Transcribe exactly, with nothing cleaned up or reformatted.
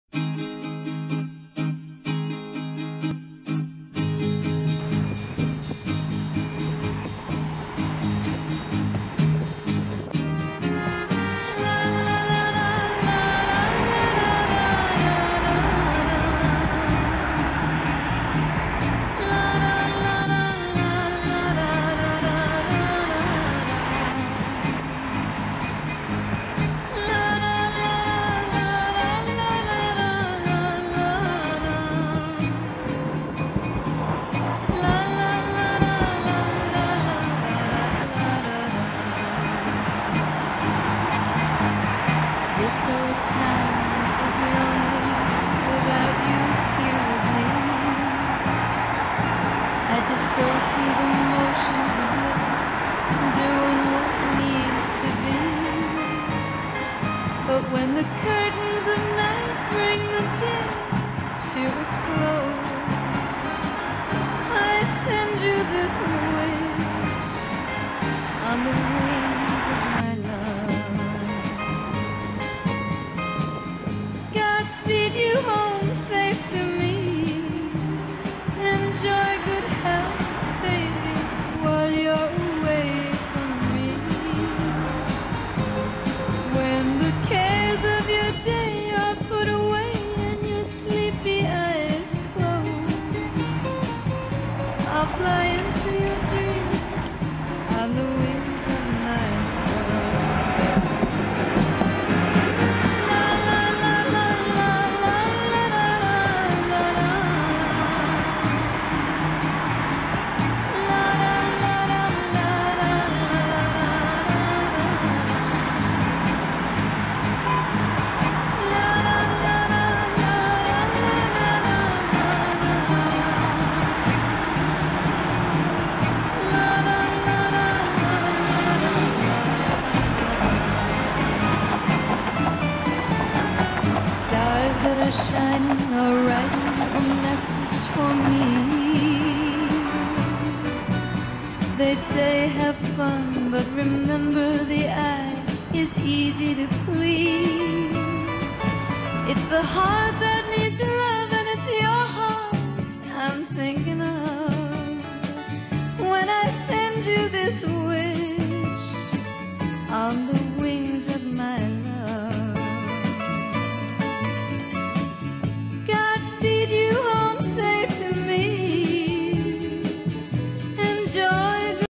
But when the curtains of night bring the day to a close, I send you this wish on the wings of my love. Godspeed you home safe to me. Enjoy good health, baby, while you're away from me. When the cares of your day are put away and your sleepy eyes close, I'll fly into your dreams on the wings of my love. La la la la la la la la la la. La la la la la la Stars that are shining are writing a message for me. They say have fun, but remember the eye is easy to please. It's the heart that